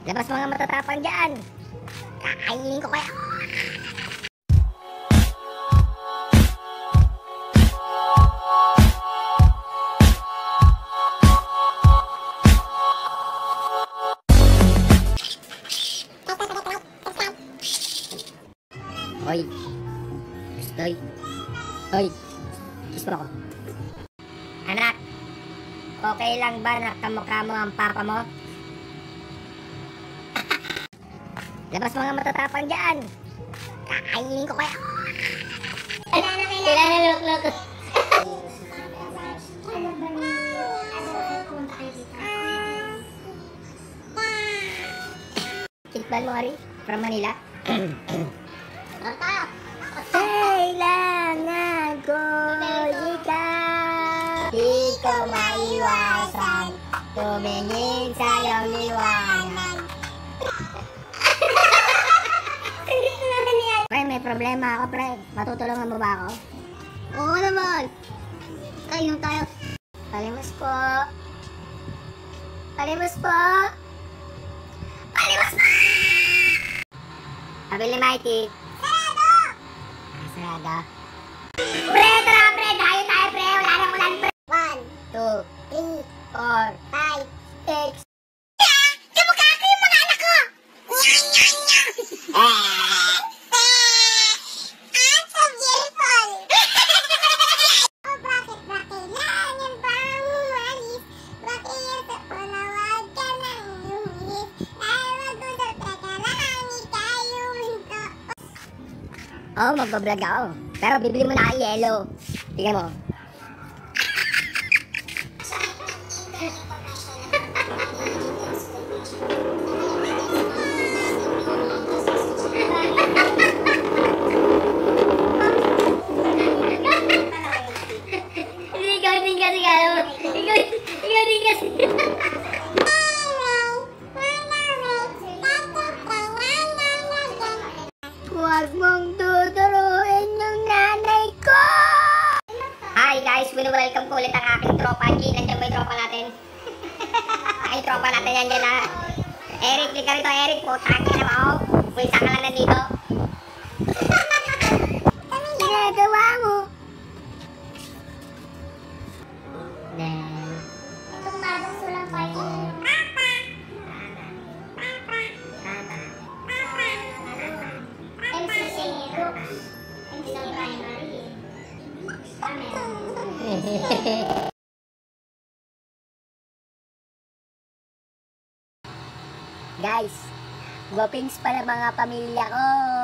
Labas mga matatapang dyan. Kakainin ko kaya. Hoy. Hoy. Hoy. Kiss mo ako. Anak, okay lang ba na kamukha mo ang papa mo? Labas mga matatapang dyan. Kakainin ko kaya. Kailangan na luk-luk. Kitban mo, Ari? From Manila? Kailangan ko ikaw. Di ko maiwasan tumingin sa iyong liwanag. Pre, may problema ako, pre. Matutulungan mo ba ako? Oo naman. Tayo tayo. Palimos po. Palimos po. Palimos po. Sabi ni Mikey. Sarado! Sarado. Pre, tara pre. Dayo tayo pre. Wala nang ulan pre. 1, 2, 3, 4, 5, 6. Kamukha ko yung mga anak ko. Oo, magbablog ako. Pero bibili mo na yellow. Tingnan mo. Huwag mong tuturuin yung nanay ko! Hi guys! Welcome ko ulit ang aking tropa. G, nandiyan ba yung tropa natin? Ay, tropa natin yan dyan ha. Eric, di ka rito Eric. Putang ina mo. May isa ka lang nandito. Ginagawa mo. Itong bagong sulang party. Guys, guwapings pala mga pamilya ko.